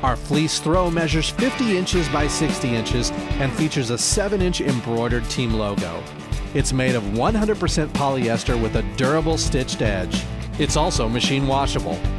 Our fleece throw measures 50 inches by 60 inches and features a 7-inch embroidered team logo. It's made of 100% polyester with a durable stitched edge. It's also machine washable.